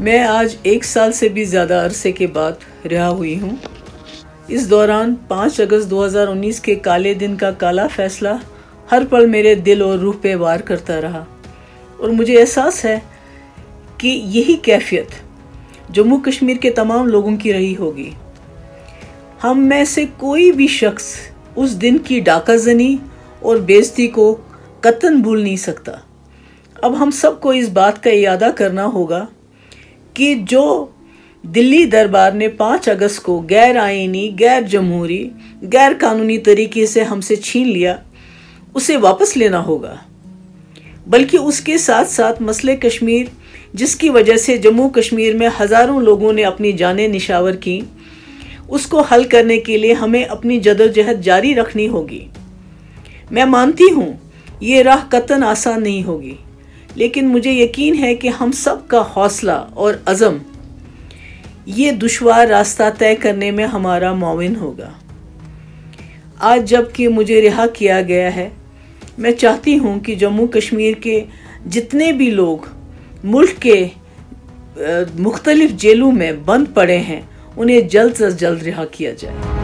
मैं आज 1 साल से भी ज़्यादा अरसे के बाद रिहा हुई हूँ। इस दौरान 5 अगस्त 2019 के काले दिन का काला फैसला हर पल मेरे दिल और रूह पे वार करता रहा और मुझे एहसास है कि यही कैफियत जम्मू कश्मीर के तमाम लोगों की रही होगी। हम में से कोई भी शख्स उस दिन की डाकाजनी और बेइज्जती को कतई भूल नहीं सकता। अब हम सबको इस बात का इरादा करना होगा कि जो दिल्ली दरबार ने 5 अगस्त को गैर आईनी, गैर जमहूरी, गैर कानूनी तरीके से हमसे छीन लिया, उसे वापस लेना होगा। बल्कि उसके साथ साथ मसले कश्मीर, जिसकी वजह से जम्मू कश्मीर में हज़ारों लोगों ने अपनी जानें निशावर की, उसको हल करने के लिए हमें अपनी जदोजहद जारी रखनी होगी। मैं मानती हूँ ये राह कतई आसान नहीं होगी, लेकिन मुझे यकीन है कि हम सब का हौसला और अज़म ये दुश्वार रास्ता तय करने में हमारा मुआविन होगा। आज जबकि मुझे रिहा किया गया है, मैं चाहती हूँ कि जम्मू कश्मीर के जितने भी लोग मुल्क के मुख्तलिफ जेलों में बंद पड़े हैं, उन्हें जल्द से जल्द रिहा किया जाए।